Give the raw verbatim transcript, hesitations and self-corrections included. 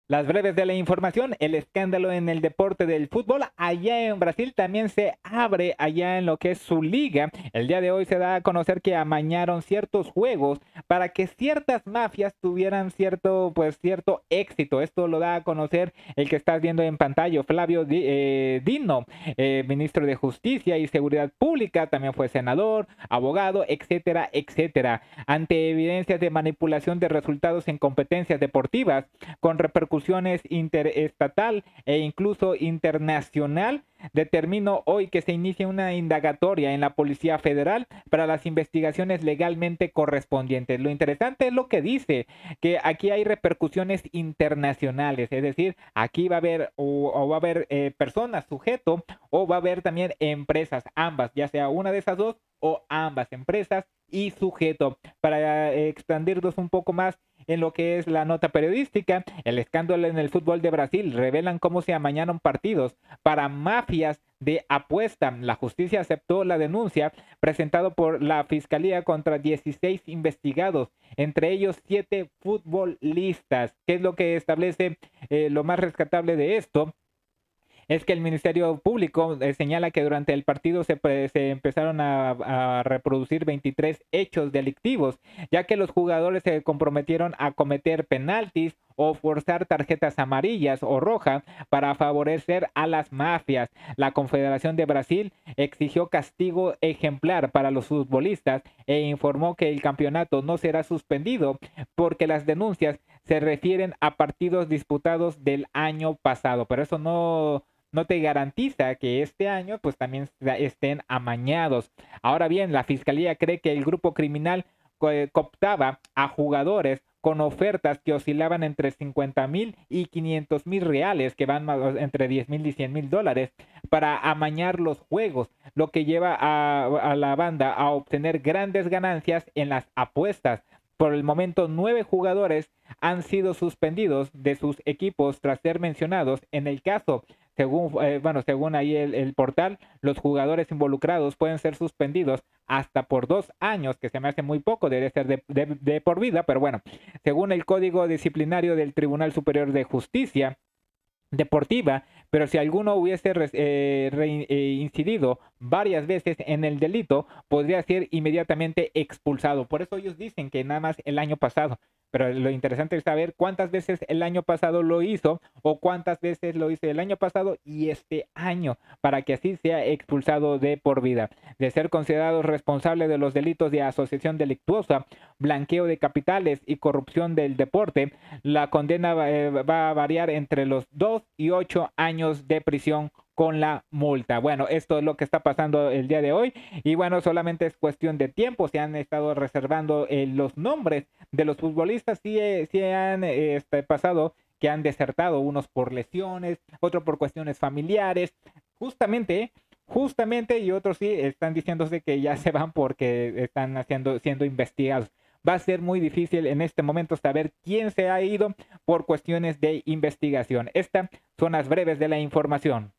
Las breves de la información, el escándalo en el deporte del fútbol allá en Brasil también se abre allá en lo que es su liga. El día de hoy se da a conocer que amañaron ciertos juegos para que ciertas mafias tuvieran cierto, pues cierto éxito. Esto lo da a conocer el que estás viendo en pantalla, Flavio Di- eh, Dino, eh, ministro de Justicia y Seguridad Pública, también fue senador, abogado, etcétera, etcétera. Ante evidencias de manipulación de resultados en competencias deportivas, con repercusiones interestatal e incluso internacional, determinó hoy que se inicie una indagatoria en la Policía Federal para las investigaciones legalmente correspondientes. Lo interesante es lo que dice, que aquí hay repercusiones internacionales, es decir, aquí va a haber o, o va a haber eh, personas sujeto o va a haber también empresas, ambas, ya sea una de esas dos o ambas empresas y sujeto. Para eh, expandirnos un poco más en lo que es la nota periodística, el escándalo en el fútbol de Brasil revelan cómo se amañaron partidos para mafias de apuesta. La justicia aceptó la denuncia presentada por la fiscalía contra dieciséis investigados, entre ellos siete futbolistas. ¿Qué es lo que establece eh, lo más rescatable de esto? Es que el Ministerio Público eh, señala que durante el partido se, pre- se empezaron a, a reproducir veintitrés hechos delictivos, ya que los jugadores se comprometieron a cometer penaltis o forzar tarjetas amarillas o rojas para favorecer a las mafias. La Confederación de Brasil exigió castigo ejemplar para los futbolistas e informó que el campeonato no será suspendido porque las denuncias se refieren a partidos disputados del año pasado, pero eso no, no te garantiza que este año pues también estén amañados. Ahora bien, la fiscalía cree que el grupo criminal co cooptaba a jugadores con ofertas que oscilaban entre cincuenta mil y quinientos mil reales, que van entre diez mil y cien mil dólares, para amañar los juegos, lo que lleva a, a la banda a obtener grandes ganancias en las apuestas. Por el momento, nueve jugadores han sido suspendidos de sus equipos tras ser mencionados en el caso. Según, eh, bueno, según ahí el, el portal, los jugadores involucrados pueden ser suspendidos hasta por dos años, que se me hace muy poco, debe ser de, de, de por vida, pero bueno, según el Código Disciplinario del Tribunal Superior de Justicia deportiva, pero si alguno hubiese eh, reincidido varias veces en el delito, podría ser inmediatamente expulsado. Por eso ellos dicen que nada más el año pasado, pero lo interesante es saber cuántas veces el año pasado lo hizo o cuántas veces lo hizo el año pasado y este año, para que así sea expulsado de por vida. De ser considerado responsable de los delitos de asociación delictuosa, blanqueo de capitales y corrupción del deporte, la condena eh, va a variar entre los dos y ocho años de prisión con la multa. Bueno, esto es lo que está pasando el día de hoy y bueno, solamente es cuestión de tiempo. Se han estado reservando eh, los nombres de los futbolistas, sí, eh, sí han eh, este, pasado que han desertado, unos por lesiones, otros por cuestiones familiares, justamente, justamente, y otros sí están diciéndose que ya se van porque están haciendo, siendo investigados. Va a ser muy difícil en este momento saber quién se ha ido por cuestiones de investigación. Estas son las breves de la información.